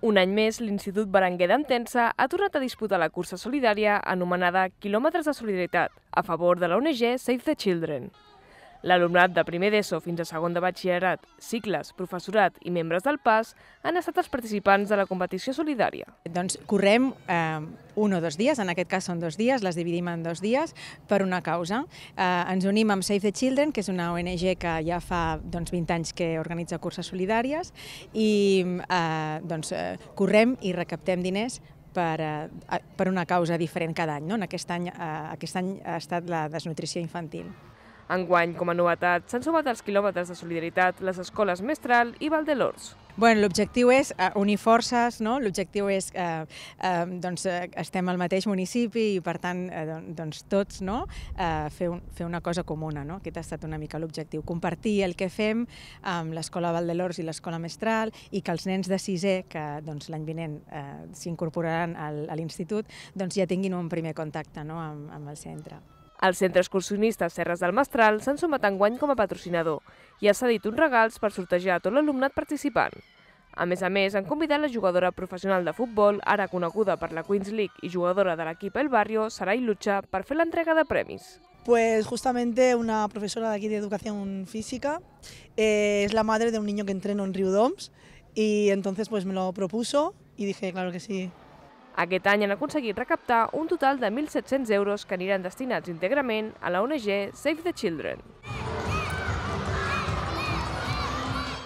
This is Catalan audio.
Un any més, l'Institut Berenguer d'Entença ha tornat a disputar la cursa solidària anomenada Quilòmetres de Solidaritat, a favor de la ONG Save the Children. L'alumnat de primer d'ESO fins a segon de batxillerat, cicles, professorat i membres del PAS han estat els participants de la competició solidària. Doncs correm 1 o 2 dies, en aquest cas són 2 dies, les dividim en 2 dies per una causa. Ens unim amb Save the Children, que és una ONG que ja fa 20 anys que organitza curses solidàries, i correm i recaptem diners per una causa diferent cada any. Aquest any ha estat la desnutrició infantil. Enguany, com a novetat, s'han sumat als quilòmetres de solidaritat les escoles Mestral i Valdelors. L'objectiu és unir forces, l'objectiu és que estem al mateix municipi i, per tant, tots fer una cosa comuna. Aquest ha estat una mica l'objectiu, compartir el que fem amb l'escola Valdelors i l'escola Mestral, i que els nens de sisè, que l'any vinent s'incorporaran a l'institut, ja tinguin un primer contacte amb el centre. El Centre Excursionista Serres del Mestral s'han sumat enguany com a patrocinador i ha cedit uns regals per sortejar a tot l'alumnat participant. A més, han convidat la jugadora professional de futbol, ara coneguda per la Queens League i jugadora de l'equip El Barrio, Saray Lucha, per fer l'entrega de premis. Pues justamente una profesora de aquí de Educación Física es la madre de un niño que entreno en Riudoms y entonces pues me lo propuso y dije claro que sí. Aquest any han aconseguit recaptar un total de 1.700 euros que aniran destinats íntegrament a la ONG Save the Children.